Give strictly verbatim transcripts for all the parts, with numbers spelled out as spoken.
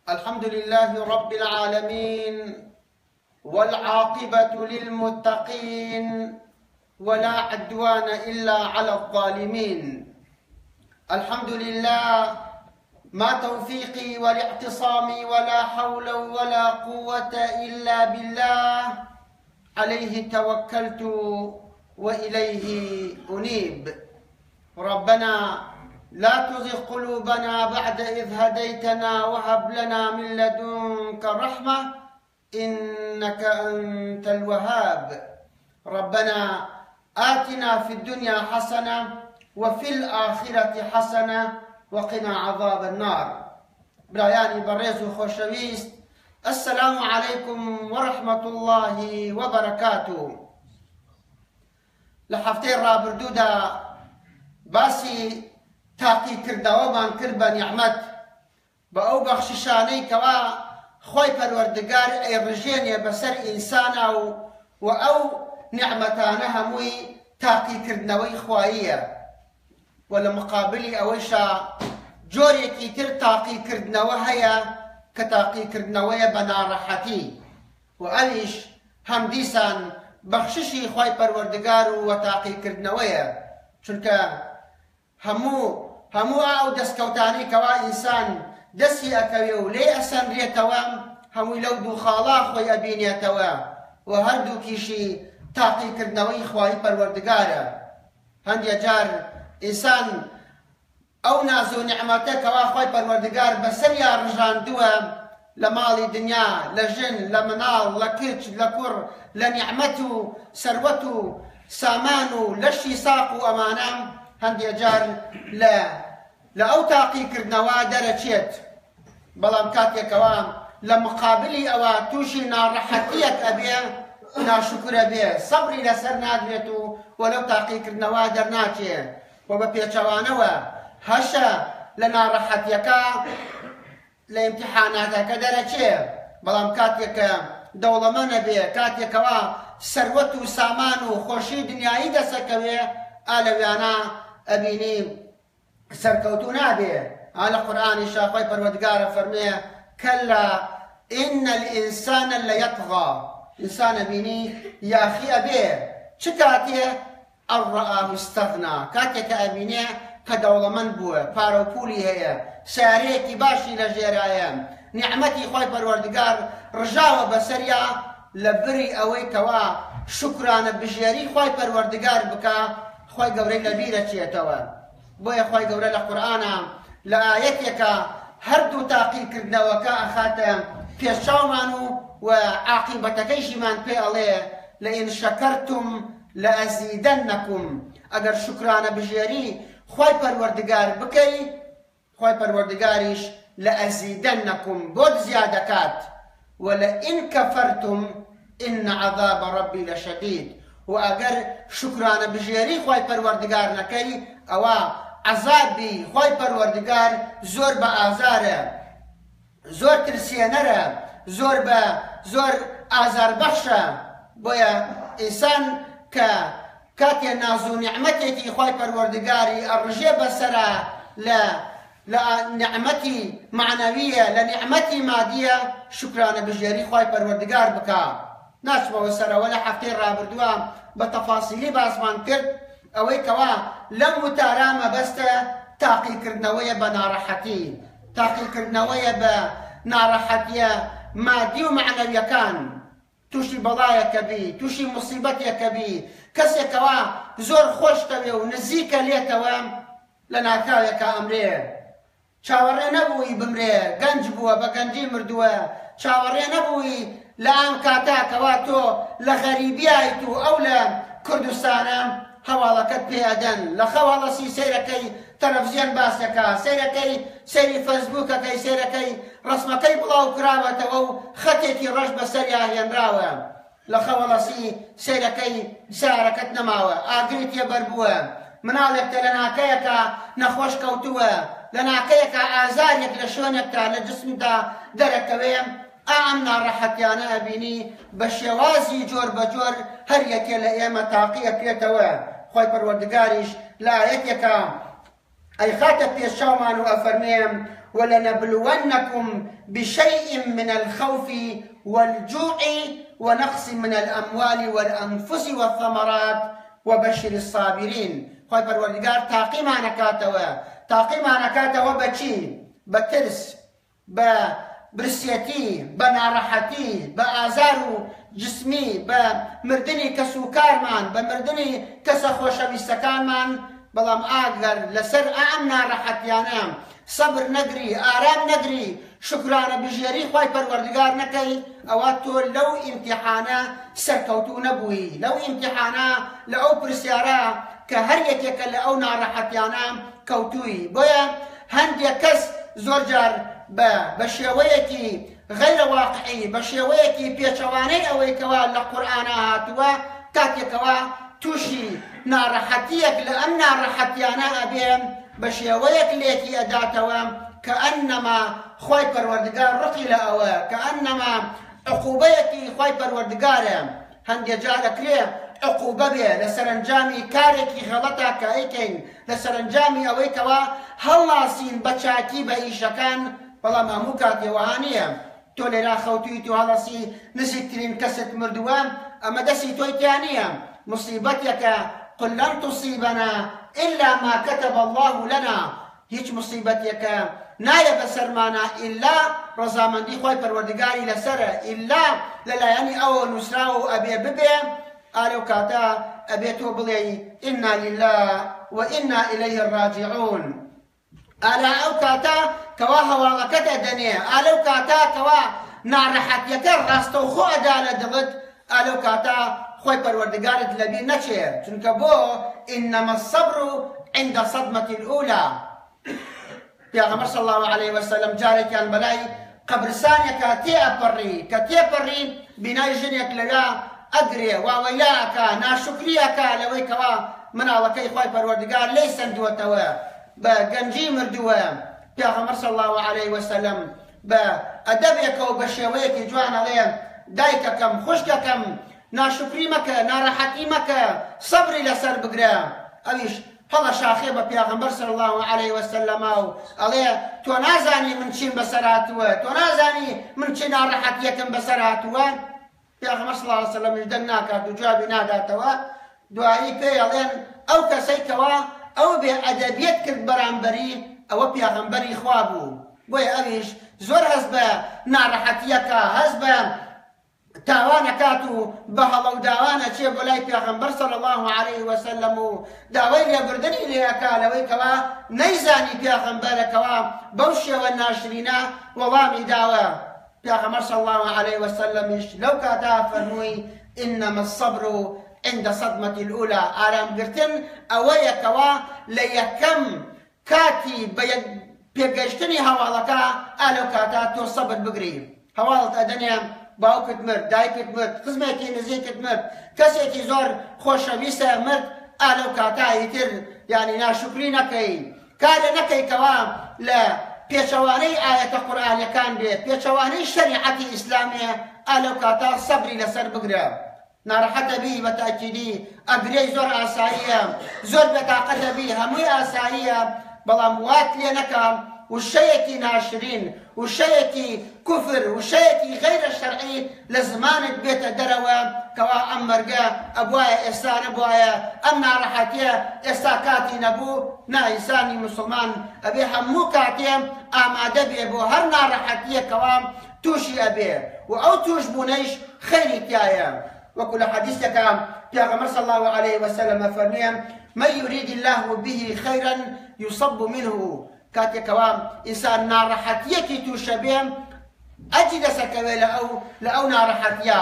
الحمد لله رب العالمين والعاقبة للمتقين ولا عدوان إلا على الظالمين. الحمد لله ما توفيقي والاعتصامي ولا حول ولا قوة إلا بالله، عليه توكلت وإليه أنيب. ربنا لا تزغ قلوبنا بعد إذ هديتنا وهب لنا من لدنك رحمة إنك أنت الوهاب. ربنا آتنا في الدنيا حسنة وفي الآخرة حسنة وقنا عذاب النار. برایانی بەڕێز و خۆشەویست، السلام عليكم ورحمة الله وبركاته. لە هەفتەی ڕابردوودا باسی تاقی کردەوەمان کرد بە نیعمەت، بە ئەو بەخشیشانەی کەوا خۆی پەروەردگار ئەیڕژێنێ بەسەر ئینسانە و و ئەو نیعمەتانە هەمووی تاقیکردنەوەی خواییە، و لە مقابلی ئەوەیشا جۆرێکی تر تاقیکردنەوە هەیە کە تاقیکردنەوەیە بە ناڕەحەتی، و ئەویش هەم دیسان بەخششی خۆی پەروەردگار و تاقیکردنەوەیە، چونکە هەموو هەموو ئەو دەستکەوتانەی کەوا ئینسان دەستی ئەکەوێ و لێ ئەسەنرێتەوە هەمووی لەو دوو خاڵا خۆی ئەبینێتەوە، و هەردووکیشی تاقیکردنەوەی خوای پەروەردگارە. هەندێک جار ئینسان ئەو ناز و نیعمەتە کەوا خۆی پەروەردگار بەسەریان ڕژاندووە لە ماڵی دنیا، لە ژن، لە مناڵ، لە کچ، لە کوڕ، لە نیعمەت و سەروەت و سامان و لەشی ساق و ئەمانە، هەندێک جار لە لە ئەو تاقیکردنەوە دەرەچێت، بەڵام کاتێکەوە لە مقابلی ئەوە تووشی ناڕەحەتیەک ئەبێ، ناشکورە بێ، سەبری لەسەر نادرێت و وەلەو تاقیکردنەوە دەرناچێ، و بە پێچەوانەوە هەشە لە ناڕەحەتیەکە لە ئیمتیحاناتەکە دەرەچێ، بەڵام کاتێکە دەوڵەمەندە بێ، کاتێکەوە سەروەت و سامان و خۆشی دنیایی دەسەکەوێ، ئا لەویانە ئەبینی سەرکەوتوو نابێ. ئا لە قورئانیشا خۆی پەروەردگارە فەرمێ کەلا ئین الئینسان لەیەطغا، ئینسان ئەبینی یاخی ئەبێ چ کاتێ ئەن ڕەئاه استەغنا، کاتێکە ئەبینێ کە دەوڵەمەند بووە، پارە و پوولی هەیە، سیارەیەکی باشی لە ژێرایە، نیعمەتی خۆی پەروەردگار ڕژاوە بەسەریا، لە بری ئەوەی کەوا شوکرانە بژێری خۆی پەروەردگار بکە، خۆی گەورەی لەبیرە چێتەوە. بۆیە خۆی گەورە لە قورئانە لە ئایەتێکە هەردوو تاقیکردنەوەکە ئەخاتە پێشچاومان و و عاقیبەتەکەیشیمان پێ ئەڵێ لئین شەکەرتم لەئەزیدەنەکم، ئەگەر شوکرانە بژێری خۆی پەروەردگار بکەی، خۆی پەروەردگاریش لەئەزیدەنەکم بۆت زیادەکات، وەلئین کەفەرتم ئین عەذاب ڕەبی لەشەدید، و ئەگەر شوکرانە بژێری خۆی پەروەردگار نەکەی، ئەوە عەزابی خۆی پەروەردگار زۆر بە ئازارە، زۆر ترسێنەرە، زۆر بە زۆر ئازاربەخشە. بۆیە ئینسان کە کاتێ ناز و نیعمەتێکی خۆی پەروەردگاری ئەڕژێ بەسەرە لە لە نیعمەتی معنەویە، لە نیعمەتی مادیە، شوکرانە بژێری خۆی پەروەردگار بکە. ناچمەوە سەرەوە لە هەفتەی ڕابردووە بە تەفاسیلی باسمان کرد ئەوەی کەوا لەم وتارە مەبەستە تاقیکردنەوەیە بە ناڕەحەتی، تاقیکردنەوەیە بە ناڕەحەتیە مادی و معنەویەکان، تووشی بەڵایەکە بی، تووشی موسیبەتێکە بی، کەسێکەوە زۆر خۆشتەوێ و نزیکە لێتەوە لە ناکاوێکە ئەمرێ، چاوەڕێ نەبووی بمرێ، گەنج بووە بە گەنجی مردووە، چاوەڕێ نەبووی لە ئەم کاتاکەوە تۆ لە غەریبیایت و ئەو لە کوردستانە هەواڵەکەت پێدەن، لە خەواڵەسی سەیرەکەی تەلەڤیزیۆن باسەکە، سەیرەکەی سەیری فەیسبووکەکەی، سەیرەکەی ڕسمەکەی بڵاو کراوەتەوە و خەتێکی ڕەش بەسەریا هێنراوە، لە خەواڵەسی سەیرەکەی سارەکەت نەماوە، ئاگری تێبەربووە، مناڵێکتە لە ناکەیەکە نەخۆش کەوتووە، لە ناکەیەکە ئازارێک لە شوێنێکتا لە جسمدا دەرەکەوێ، ئەم ناڕەحەتیانە ئەبینی بە شێوازی جۆر بە جۆر هەر یەکێ لە ئێمە تاقیەکرێتەوە. خۆی پەروەردگاریش لە ئایەتێکە أي خاتب بيشاومان وأفرميم ولنبلونكم بشيء من الخوف والجوع ونقص من الأموال والأنفس والثمرات وبشر الصابرين. خوي پروردگار تاقی ما نکاتوا تاقی ما نکاتوا بچی بترس ببرسيتي بنارحتي بآزار جسمي بمردني كسوكارمان بمردني كسخوشوي سكانمان بلام آگر لسر أعم نارحتيانام صبر نقري آرام نقري شكرانا بجيري خواهي پروردگار نكي اواتو لو امتحانا سركوتو نبوي لو امتحانا لأو برسيارا كهريتك لأو نارحتيانا كوتوي بويا هندي كس زورجار بشيويتي غير واقعي بشيويتي بيشواني اوي كوا لقرآنا هاتوا كاتي كوا توشي نارحتيك لأن نارحتيانا أبيم بشيويك ليكي أداتوا كأنما خوي پروردگار رقي لأوا كأنما عقوبيكي خوي پروردگار هندي جالك ليه عقوبة بيه لسرنجامي كاريكي غلطة كايكين لسرنجامي اوي كوا هلاسين بچاكي بإيشكان بەڵام هەموو کاتێوەها نییە تۆ لێرا خەوتوی تو هەڵەسی نزیکترین کەست مردووە ئەمە دەستی تۆی تیا نییە مصیبەتێکە قل لن تصيبنا إلا ما كتب الله لنا هیچ مصیبەتێکە نایە بەسەرمانە ئیلا ڕەزامەندی خۆی پەروەردگاری لەسەرە ئیلا لەلایەنی ئەوە نووسراوە و ئەبێ ببێ ئالێ و کاتە ئەبێ تۆ بڵێ ئینا لله وئینا إليه الراجعون ئالا ئەو کاتە کەوا هەواڵەکەت ئەدەنێ ئالەو کاتە کەوا ناڕەحەتیەکە ڕاستەوخۆ ئەدا لە دڵت ئالەو کاتە خۆی پەروەردگارت لەبیر نەچێ چونکە بۆ ئینەمە الصەبر عند الصەدمەة الأولى پێغەمبەر صلی الله عليه وسلم جارێکیان بەلای قەبرستانێکە تێئەپەڕی کە تێپەڕی بینای ژنێک لەلا ئەگرێ واوەیلا ئەکا ناشکری ئەکا لەوەی کەوا مناڵەکەی خۆی پەروەردگار لێی سەندووەتەوە بە گەنجی مردووە پێغەمبەر صلی الله عليه وسلم بە ئەدەبێکە و بە شێوەیەکی جوان ئەڵێ دایکەکەم خوشکەکەم ناشکری مەکە ناڕەحەتی مەکە سەبری لەسەر بگرە ئەویش هەڵە شاخێ بە پێغەمبەر صلی الله عليه وسلم و ئەڵێ تۆ نازانی من چیم بەسەر هاتووە تۆ نازانی من چی ناڕەحەتیەکەم بەسەر هاتووە پێغەمبەر صلی الله عليه وسلم دەنگ ناکات و جوابی ناداتەوە دوایی پێی ئەڵێن ئەو کەسەی کەوا ئەو بێ ئەدەبیەت کرد بەرامبەری ئەوە پێغەمبەری خوا بوو بۆیە ئەویش زۆر هەست بە ناڕەحەتیەکە هەست بە تاوانەکات و بە هەڵە و داوانە چێ بۆ لای پێغەمبەر صلی الله عليه وسلم و داوای لێبوردنی لێ ئەکا لەوەی کەوا نەیزانی پێغەمبەرەکەوا بەو شێوە ناشرینە وەڵامی داوە پێغەمبەر صلی الله عليه وسلمیش لەو کاتا فەرمووی ئینەمە الصەبر عند صدمة الأولى آرام گرتن ئەوەیە کەوا لە یەکەم کاتی پێگەشتنی هەواڵەکە ئالەو کاتا تۆ سەبر بگری هەواڵت ئەدەنێ باوکت مرد دایکت مرد خزمێکی نزیکت مرد کەسێکی زۆر خۆشەویستە مرد ئالەو کاتا ئیتر یعنی ناشکری نەکەی کارە نەکەی کەوا لە پێچەوانەی ئاەتە قورئانیەکان بێ پێچەوانەی شەریعەتی ئیسلامیە ئالەو کاتا سەبری لەسەر بگرە ناڕەحەتە بی بە تاکیدی ئەگرەی زۆر ئاساییە زۆر بێتاقەتە بی هەمووی ئاساییە بەڵام وات لێ نەکە وشەیەکی ناشرین وشەیەکی کوفر وشەیەکی غەیرە شەرعی لە زمانت بێتە دەرەوە کەوا ئەم مەرگە ئەبوایە ئێستا نەبوایە ئەم ناڕەحەتیە ئێستا کاتی نەبوو نا ئینسانی موسڵمان ئەبێ هەموو کاتێ ئامادە بێ بۆ هەر ناڕەحەتیەکەوە تووشی ئەبێ و ئەو توش بوونەیش خەیری تایە وكل حديثك پیغمبر صلى الله عليه وسلم فرميان من يريد الله به خيرا يصب منه كاتي كوام انسان ناراحتيكي توشبيم اجد سكوي لأو لأو ناراحتيا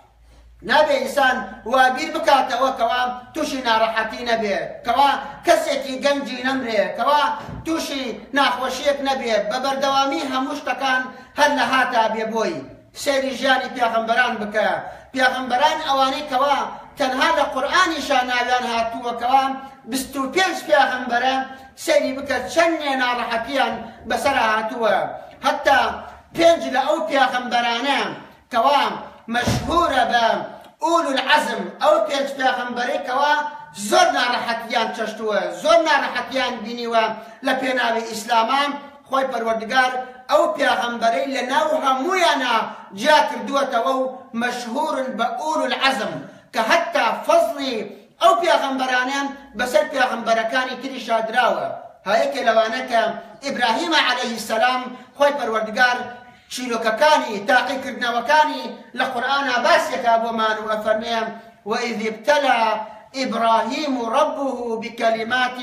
نبي انسان وابير بكاتا وكوام توشي ناراحتي نبي كوا كسيكي جنجي نمري كوا توشي ناخوشيك نبي ببردوامي هموشتكان هل هاتا بيبوي سيري جاني پیغمبران بكا پیغمبران اواني كوا تنها لقرآنشان ناویان هاتووە کەوا بیست و پێنج پیغمبرە سەیری بکە چەندێ ناڕەحەتیان بەسەر هاتووە هەتا پێنج لە ئەو پیغمبرانە کەوا مەشهورە بە ئولو العەزم ئەو پێنج پیغمبەرەی کەوا زۆر ناڕەحەتیان چەشتووە، زۆر ناڕەحەتیان بینیوە لە پێناوی ئیسلامان. خۆی پەروەردگار ئەو پێغەمبەرەی لە ناو هەموویانە جیا کردووەتەوە و مەشهورن بە ئولو العەزم کە هەتا فەزڵی ئەو پێغەمبەرانیان بەسەر پێغەمبەرەکانی تریشا دراوە. هەیەکێ لەوانە کە ئیبراهیم عەلەیهی سەلام خۆی پەروەردگار چیرۆکەکانی تاقیکردنەوەکانی لە قورئانە باسێکا بۆمان و ئەفەرمێ وإذ ابتلى إبراهيم ربه بكلمات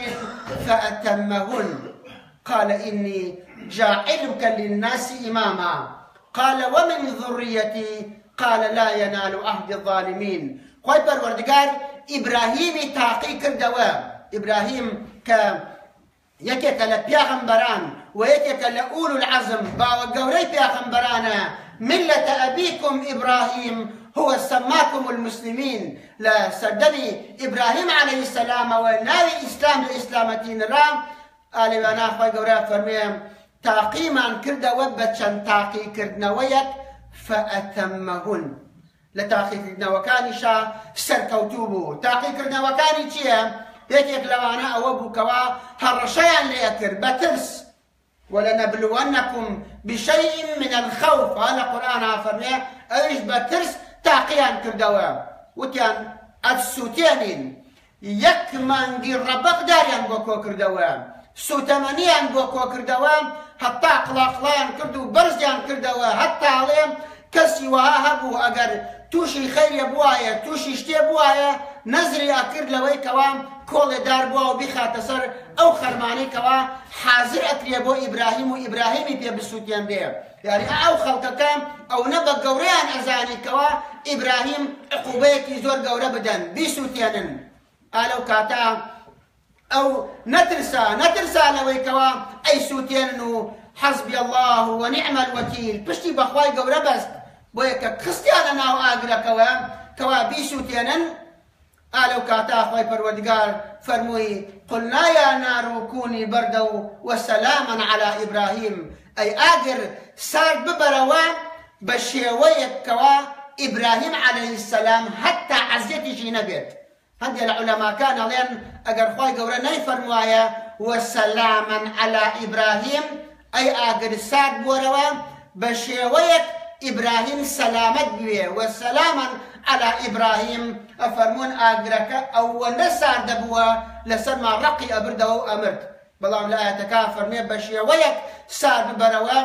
فأتمهن قال إني جاعلك للناس إماما قال ومن ذريتي قال لا ينال عهد الظالمين. خوي پروردگار إبراهيمي تاقي كردوا. إبراهيم ك يكيك لبيغمبران ويكيك لأولو العزم باو قوري بيغمبرانا ملة أبيكم إبراهيم هو سماكم المسلمين لا سدني إبراهيم عليه السلام ونالي إسلام لإسلامتين رام آلي وانا خوي قوري فرميهم تاقيما كردا وبتشن تاقي كردنا ويك فأتمهن لتاقي كردنا وكاني شا سركوتوبو تاقي كردنا وكاني چيه يكيك لوانا أوبو كوا هرشيان ليكر بترس ولنبلونكم بشيء من الخوف. هذا قرآن فرميه ايش بترس تاقيان كردوا وتيان السوتيانين يكمن قربق داريان بوكو كردوا سوتمانيان بوكو كردوا حتى قلاقلان كردو برزيان كردوا حتى عليهم كسي وها هبو اگر توشي خير بوايا توشي شتي بوايا نظري اكر لوي كوام كل دار بوا وبخات سر او خرماني كوا حاضر اكري بو ابراهيم وابراهيمي بي بسوتيان بي يعني او خلق كام او نبا قوريان ازاني كوا ابراهيم عقوبيكي زور قورا بدن بسوتيانن قالوا كاتا او نترسا نترسا لوي كوا اي سوتيانن حسبي الله ونعم الوكيل بشتي بخواي قورا بس بويكا كريستيانا ناو اقرا كوا كوا بسوتيانن قالوا كاتا خوي پروردگار فرموي قلنا يا نار كوني بردا وسلاما على ابراهيم اي اجر صار ببروان بشيويك كوا ابراهيم عليه السلام حتى عزيتي جي نبيت. هندي العلماء كان لين اجر خوي قورا ناي فرموايا وسلاما على ابراهيم اي اجر صار بوروان بشيويك ابراهيم سلامت بيه وسلاما على ابراهيم افرمون اجرك او نسار دبوا لسما رقي ابرده امرت بلام لا يتكافر مي بشي ويك سار ببروان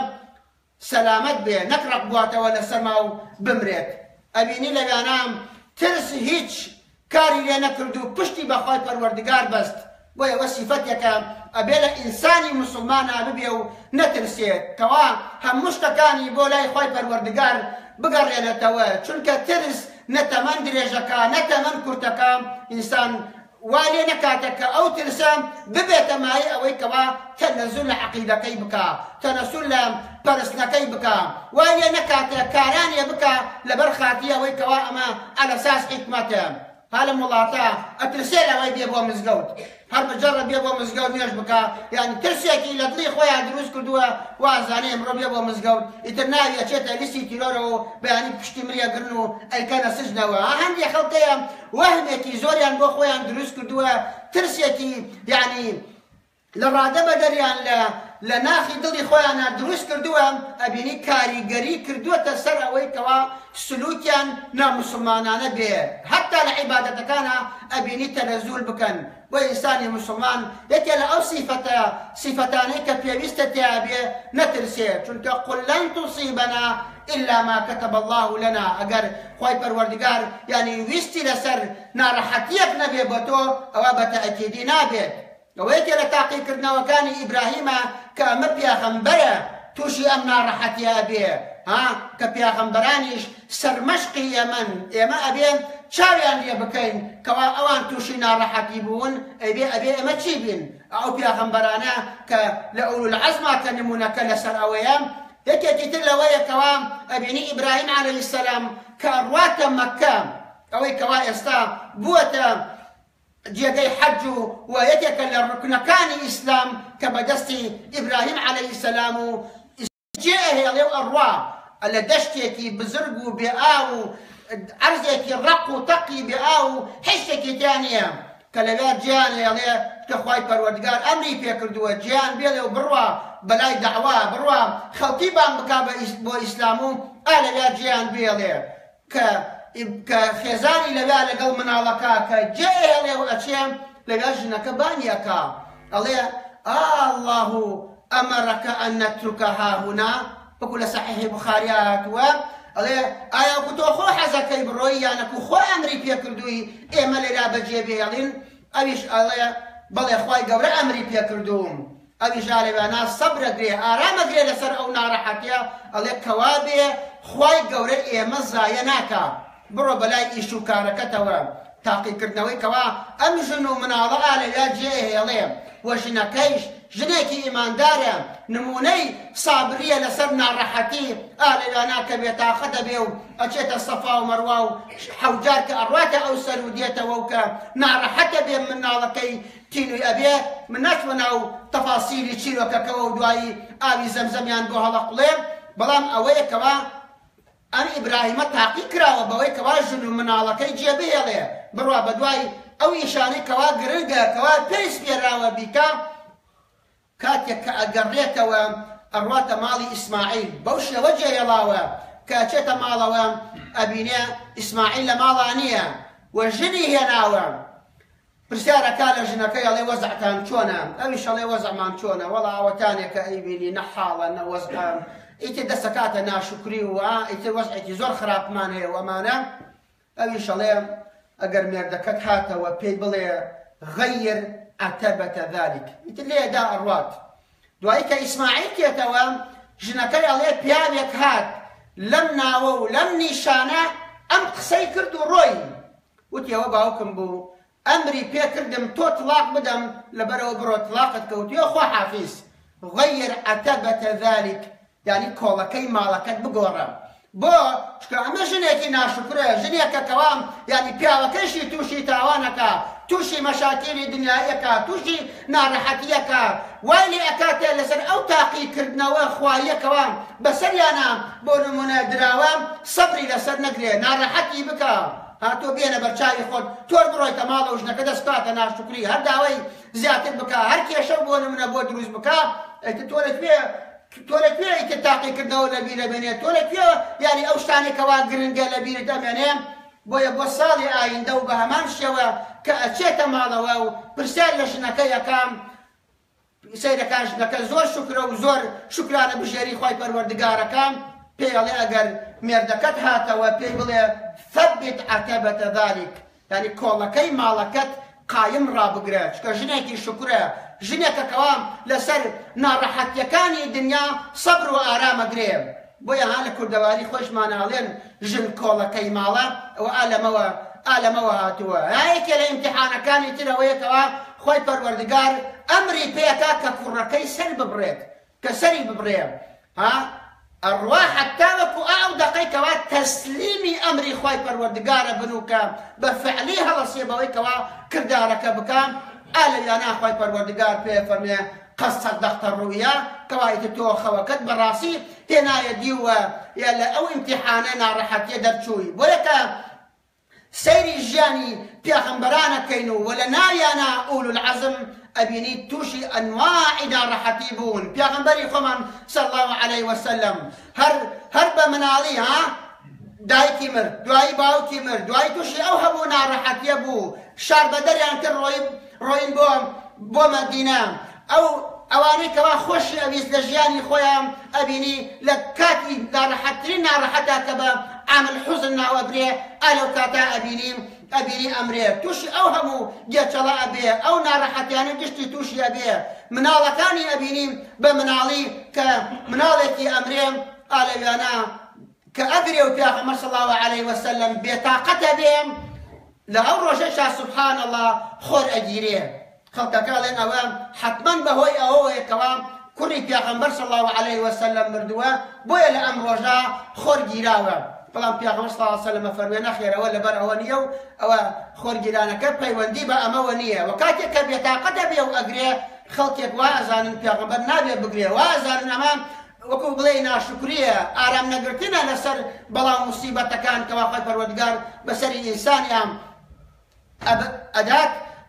سلامت به نكرق بواته ولا سماو بمريت ابيني لغانام ترس هيج كاري لنا كردو بشتي بخاي پروردگار بست ويا وصفتك ابيلا انساني مسلمان ابيو نترسيت كوا هم مشتكاني بولاي خاي پروردگار بقرينا توا چونك ترس نتمن درجكا نتمن كرتكا انسان والي نكاتك او ترسام ببيت ماي او كوا تنزل عقيده كيبكا تنزل برسنا كيبكا والي نكاتك كارانيا بكا لبرخاتيا او كوا اما على اساس حكمته هلا ملاطا اترسيلا وي بيبو مزقود هل مجرد بيبو مزقود نيش بكا يعني ترسيكي لدلي خويا دروس كردوا وازاني مرو بيبو مزقود اترناوي اتشيتا لسي تيلورو بياني بشتي مريا قرنو اي كان سجنوا عندي خلقيا وهمكي زوريان بو خويا دروس كردوا ترسيكي يعني لراده بدريان لا لناخي دلي خويا دروس كردوا ابيني كاريغري كردوا تسر اوي كوا سلوكيان نا مسلمانانا به حتى لعبادة كان ابيني تنزل بكن وإنسان مسلمان يكي لأو صفة صفتاني كبيبستة أبي نترسي چونك قل لن تصيبنا إلا ما كتب الله لنا أجر خوي پروردگار يعني ويستي لسر نارحتيك نبي بطو أو بتأكيدي نابت ويكي لتاقي كردنا وكان إبراهيم كأمبيا غنبرة توشي أم نارحتي أبي ها كبيا غنبرانيش سرمشقي يمن يما أبي شاويان لي بكين كوا اوان توشي نارحتي بون ابي ابي ما تشيبين او بيا غنبرانا ك لاولو العزم كنمونا كلسر اويام هيك تيتلا ويا كوا ابيني ابراهيم عليه السلام كروات مكه او كوا استا بوتا جيجي حجو ويتكل الركن كان اسلام كبدستي ابراهيم عليه السلام جاء له الروا اللي دشتي بزرقو بآو عرزك الرق تقي بآو حشك تانية کە لەوێ گیان هێڵێ کە خوای پەروەردگار ئەمری پێکردووە گیان بێڵێ و بڕوا بەلای داوا بڕوا خەڵکی بان بکا بۆ ئیسلام و ئا لەوێ گیان بێڵێ کە کە خێزانی لەوێ لەگەڵ مناڵەکە کە جێ هێڵێ و ئەچێ لەوێ ژنەکە بانیەکە ئەڵێ الله ئەمەڕەکە ئەن نەترکە هاهونا وەکو لە سەحیحی بوخاری هاتووە ئەڵێ ئایا وەکو تۆ خۆ حەزەکەی بڕۆی یانەکو خۆ ئەمری پێکردووی ئێمە لێرا بەجێ بێڵین ئەویش ئەڵێ بەڵێ خوای گەورە ئەمری پێکردووم ئەویش ئالێوانە سەبرەگرێ ئارامەگرێ لەسەر ئەو ناڕەحەتیە ئەڵێ کەوا بێ خوای گەورە ئێمە زایە ناکا بڕۆ بەلای ئیش و کارەکەتەوە تاقیکردنەوەی کەوا ئەم ژن و مناڵە ئالێویا جێ هێڵێ وە ژنەکەیش ژنێکی ئیماندارە نمونەی سابریە لەسەر ناڕەحەتی ئالێوانە کە بێتاقە دەبێ و ئەچێتە سەفا و مەروە و حەوجار کە ئەڕاتە ئەو سەر و دێتەوە و کە ناڕەحەتە بێ مناڵەکەی تینوی ئەبێ من ناچوە ناو تەفاسیلی چیرۆکەکەوە و دوایی ئاوی زەمزەمیان بۆ هەڵەقڵێ بەڵام ئەوەیە کەوا ئەم ئیبراهیمە تاقی کراوە بەوەی کەوا ژن و مناڵەکەی جێبهێڵێ بڕوا بە دوای ئەو ئیشانەی کەوا گرنگە کەوا پێویست پێراوە بیکە کاتێک کە ئەگەڕێتەوە ئەڕواتە ماڵی ئیسماعیل بەو شێوە جێهێڵاوە کە ئەچێتە ماڵەوە ئەبینێ ئیسماعیل لە ماڵا نییە و ژنی هێناوە پرسیارەکە لە ژنەکەی ئەڵێ وەزعتان چۆنە ئەویش ئەڵێ وەزعمان چۆنە وەڵا ئەوەتانێکە ئەیبینی نەحاڵە نەوەزعە ئیتر دەسەکاتە ناشکری و ئیتر وەزعێکی زۆر خراپمان هەیە وەمانە ئەویش ئەڵێ ئەگەر مێردەکەت هاتەوە پێی بڵێ غەیر عتەبەتە ذالک ئیتر لێدا ئەڕوات دوایی کە ئیسماعیل کێتەوە ژنەکەی ئەڵێ پیاوێک هات لەم ناوە و لەم نیشانە ئەم قسەی کرد و ڕۆی وتی ئەوە باوکم بوو ئەمری پێکردم تۆ تڵاق بدەم لەبەرەوە بڕۆ تڵاقت کەوتووە خوا حافیز غەیر عتەبەتە ذالک یعنی کۆڵەکەی ماڵەکەت بگۆڕە بۆ چکە ئەمە ژنێکی ناشکرە ژنێکە کەوام یعنی پیاوەکەشی تووشی تاوانەکە تووشی مەشاکیلی دنیایەکە تووشی ناڕەحەتیەکە وای لێ ئەکاتێ لەسەر ئەو تاقیکردنەوە خواییەکەوە بەسەریانە بۆ نمونە دراوە سەبری لەسەر نەگرێ ناڕەحەتی بکە هاتۆ بێنە بەرچاوی خۆت تۆر بڕۆیتە ماڵە و ژنەکە دەستکاتە ناشکری هەر داوای زیاتر بکە هەر کێشە بۆ نمونە بۆ دروست بکە تۆ لەکوێ تۆ لەکوێ ئیتر تاقیکردنەوە لە بیرە بێنێت تۆ لەکوێ یعنی ئەو شتانێکەوە گرنگە لە بیرت ئەمێنێ بۆیە بۆ ساڵی ئایندە و بە هەمان شێوە کە ئەچێتە ماڵەوە و پرسیار لە ژنەکە یەکەم سەیرەکان ژنەکە زۆر شکرە و زۆر شکرانە بژێری خوای پەروەردگارەکان پێی ئەڵێ ئەگەر مێردەکەت هاتەوە پێی بڵێ ثەبت عتەبەتە ذالک یعنی کۆڵەکەی ماڵەکەت قایم ڕابگرە چکە ژنێکی شکرە ژنێکە کەوا لەسەر ناڕەحەتیەکانی دنیا سەبر و ئارامەگرێ بۆیە ها لە کوردەواری خۆشمانە ئەڵێن ژن کۆڵەکەی ماڵە ئەوە ئالەمەوە ئالەمەوە هاتووە هایەکێ لە ئیمتیحانەکانی ترەوەیەکەوە خۆی پەروەردگار ئەمری پێکا کە کوڕەکەی سەر ببڕێت کە سەری ببڕێ ها ئەڕوا حتا وەکو ئەو دەقەیکەوە تەسلیمی ئەمری خۆی پەروەردگارە بنووکە بە فعلی هەڵەسێ بەوەی کەوا کردارەکە بکەم ئالەویانە خۆی پەروەردگار پێ فەرمێ قەد صەدەقتە ڕوئیا کەوایەتە تۆ خەوەکەت بەڕاستی تێنایە دیوە یا لە ئەو ئیمتیحانە ناڕەحەتیە دەرچووی بۆیە کە سەیری ژیانی پێغەمبەرانەکەین و وە لە ناویانە ئولو العەزم ئەبینی تووشی ئەنواعی ناڕەحەتی بوون پێغەمبەری خۆمان صلی الله عەلەیه وسەلەم هەر هەر بە مناڵی ها دایکی مرد دوایی باوکی مرد دوایی تووشی ئەو هەموو ناڕەحەتیە بوو شار بەدەریان کرد ڕۆین بۆ بۆ مەدینە ئەو ئەوانەی کەوا خۆشی ئەویست لە ژیانی خۆیان ئەبینی لە کاتی ناڕەحەتترین ناڕەحەتا کە بە عامل حوزن ناوە برێ ئالەو کاتا ئەبینی ئەبینی ئەمرێ تووشی ئەو هەموو گێچەڵە ئەبێ ئەو ناڕەحەتیانە گشتی تووشی ئەبێ مناڵەکانی ئەبینی بە مناڵی کە مناڵێکی ئەمرێ ئالەویانە کە ئەگرێ و پێغەمبەر صلی الله عەلەیه وسەلەم بێتاقەتە بێ لە ئەو ڕۆژەشا سوبحان الله خۆر ئەگیرێ خەڵکەکەڵێن ئەوە حتمەن بەهۆی ئەوەیەکەوە کوڕی پێغەمبەر صلی الله عەلەیه وسەلەم مردووە بۆیە لە ئەم ڕۆژە خۆر گیراوە بەڵام پێغەمبەر صلی الله عەلەیه وسەلەم فەرمووی نەخێر ئەوە لەبەر ئەوە نییە و ئەوە خۆرگیرانەکە پەیوەندی بە ئەمەوە نییە و کاتێک کە بێتاقەتە بێ و ئەگرێ خەڵکێک وا ئەزانن پێغەمبەر نابێ بگرێ وا ئەزانن ئەمە وەکو بڵێ ناشکریە ئارام نەگرتنە لەسەر بەڵام موسیبەتەکان کەوا خۆی پەروەردگار بەسەری ئینسانیان ئەدات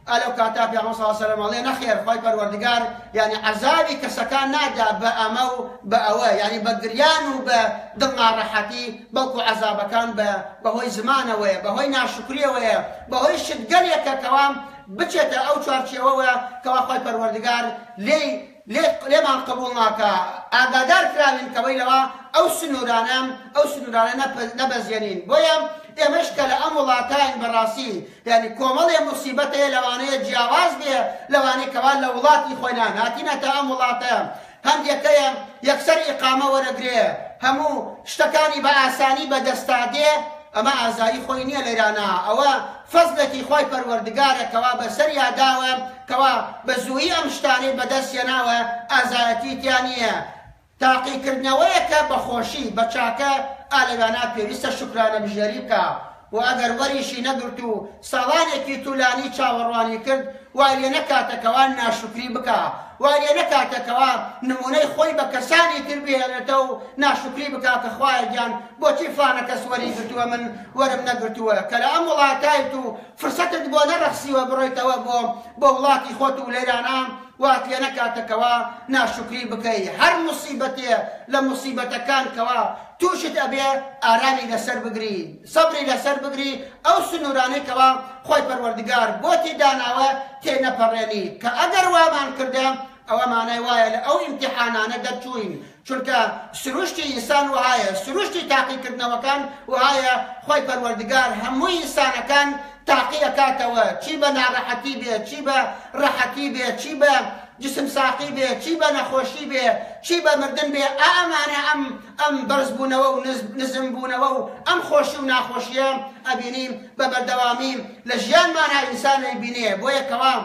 ئەلەو کاتا پێغەمبەر صلی الله علیه وسلم ئەڵێ نەخێر خۆی پەروەردگار یعنی عەزابی کەسەکان نادا بە ئەمە و بە ئەوە یعنی بە گریان و بە دڵ ناڕەحەتی بەڵکو عەزابەکان بەهۆی زمانەوەیە بەهۆی ناشکریەوەیە بەهۆی شتگەلێکە کەوا بچێتە ئەو چوارچێوەوە کەوا خۆی پەروەردگار لێی لێمان قبول ناکە ئاگادار کراوین کەوەی لەوە ئەو سنوورانە ئەو سنوورانە نەبەزێنین بۆیە ئێمەش کە لە ئەم وڵاتایان بەڕاستی یعنی کۆمەڵێ موسیبەتەیە لەوانەیە جیاواز بێ لەوانەیە کەوا لە وڵاتی خۆیان هاتینەتە ئەم وڵاتە هەندێکەیە یەکسەر ئیقامە وەرەگرێ هەموو شتەکانی بە ئاسانی بەدەستادێ ئەمە ئازایی خۆی نییە لەیرانە ئەوە فەزلێکی خۆی پەروەردگارە کەوا بەسەریا داوە کەوا بە زوویی ئەم شتانەی بەدەستێناوە ئازایەتی تیان نییە تاقیکردنەوەیە کە بە خۆشی بە چاکە ئالەوانە پێویستە شکرانە بژێری بکە و ئەگەر وەریشی نەگرت و ساڵانێکی توولانی چاوەڕوانی کرد وای لێ نەکاتەکەوان ناشکری بکە وای لێ نەکاتەکەوا نمونەی خۆی بە کەسانی تر بهێنێتە و ناشکری بکە کە خوایە گیان بۆچی فلانە کەس وەری گرتووە من وەرم نەگرتووە کە لە ئەم وڵاتایت و فرسەتت بۆ نەڕەخسیوە بڕۆیتەوە بۆ بۆ وڵاتی خۆت و لێرانە وات لێ نەکاتەکەوا ناشکری بکەی هەر موسیبەتێ لە موسیبەتەکان کەوا تووشت ئەبێ ئارامی لەسەر بگری سەبری لەسەر بگری ئەو سنوورانەی کەوا خۆی پەروەردگار بۆتی داناوە تێنەپەڕێنی کە ئەگەر وامان کردە ئەوە مانای وایە لە ئەو ئیمتیحانانە دەرچووین چونکە سروشتی ئینسان وایە سروشتی تاقیکردنەوەکان وایە خۆی پەروەردگار هەمووی ئینسانەکان تاقی ئەکاتەوە چی بە ناڕەحەتی بێ چی بە ڕەحەتی بێ چی بە جسم ساقی بێ چی بە نەخۆشی بێ چی بە مردن بێ ئەمانە ئەم ئەم بەرزبوونەوە و نزمبوونەوە و ئەم خۆشی و ناخۆشیە ئەبینیم بە بەردەوامی لە ژیانمانە ئینسانەی بینێ بۆیە کەوا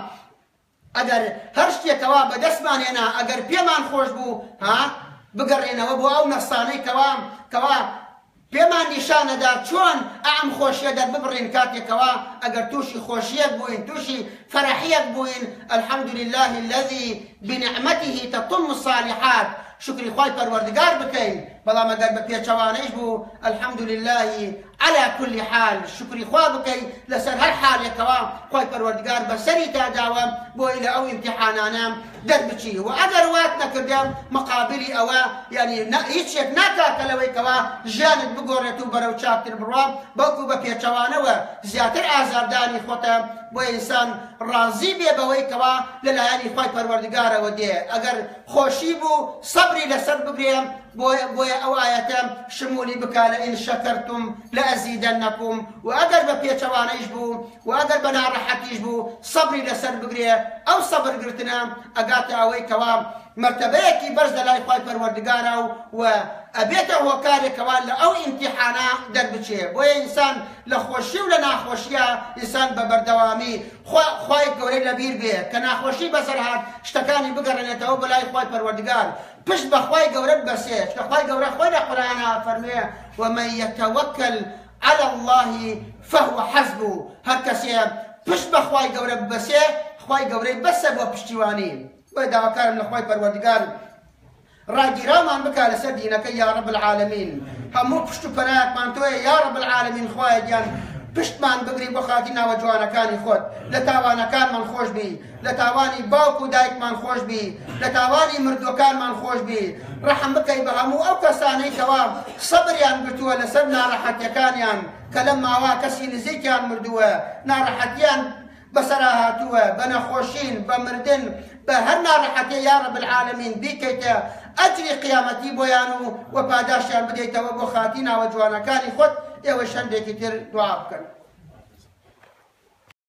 ئەگەر هەر شتێکەوە بەدەستمانێنا ئەگەر پێمان خۆش بوو ها بگەڕێنەوە بۆ ئەو نەفسانەی کەوا کەوا پێمان نیشانەدا چۆن ئەم خۆشیە دەرببڕین کاتێکەوە ئەگەر تووشی خۆشیەک بووین تووشی فەرەحیەک بووین الحەمد لله الذي بنعمته تتم الصالحات شکری خۆی پەروەردگار بکەین بەڵام ئەگەر بە پێچەوانەیش بوو الحەمد لله على كل حال شکری خوا بکەی لەسەر هەر حالێکەوە خۆی پەروەردگار بەسەری تاداوە بۆی لە ئەو ئیمتیحانانە دەربچی و ئەگەر وات نەکردە مقابلی ئەوە یعنی هیچێک ناکاتە لەوەی کەوا ژیانت بگۆڕێت و بەرەو چاکتر بڕوا بەڵکو بە پێچەوانەوە زیاتر ئازاردانی خۆتە بۆ ئینسان ڕازی بێ بەوەی کەوا لەلایەنی خۆی پەروەردگارەوە دێ ئەگەر خۆشی بوو سەبری لەسەر بگرێ بۆیە ئەو ئاەتە شمولی بکە لە ئین شەکەرتم لەئەزیدەنەکم و ئەگەر بە پێچەوانەیش بوو و ئەگەر بە ناڕەحەتیش بوو سەبری لەسەر بگرێ ئەو سەبرگرتنە ئەگاتە ئەوەی کەوا مرتبەیەکی بەرز لە لای خۆی پەروەردگارە و ئەبێتە هۆکارێکەوە لە ئەو ئیمتیحانە دەربچێ بۆیە ئینسان لە خۆشی و لە ناخۆشیە ئینسان بە بەردەوامی خۆی گەورەی لەبیر بێ کە ناخۆشی بەسەر هات شتەکانی بگەڕێنێتەوە بەلای خۆی پەروەردگار پشت بە خۆی گەورە ببەسێ کە خۆی گەورە خۆی لە قورئانە فەرمێ ومن يتوكل على الله فهو حسبه هەر کەسێ پشت بە خۆی گەورە ببەسێ خۆی گەورەی بەسە بۆ پشتیوانی بۆی داواکارم لە خۆی پەروەردگار ڕاگیرامان بکە لەسەر دینەکەی یا رب العالمین هەموو پشت و پەنایەکمان تۆیە یا رب العالمین خوایە گیان پشتمان بگری بۆ خاتی ناوە جوانەکانی خۆت لە تاوانەکانمان خۆش بی لە تاوانی باوک و دایکمان خۆش بی لە تاوانی مردوەکانمان خۆش بی ڕەحم بکەی بە هەموو ئەو کەسانەی کەوا سەبریان گرتووە لەسەر ناڕەحەتیەکانیان کە لەم ماوا کەسی نزیکیان مردووە ناڕەحەتیان بەسەرا هاتووە بە نەخۆشین بە مردن بە هەر ناڕەحەتێ یا رب العالمین بیکەیتە ئەجری قیامەتی بۆیان و وە پاداشیان بدەیتەوە بۆ خاتی ناوە جوانەکانی خۆت ئێوە شەندێکی تر دوعا بکەن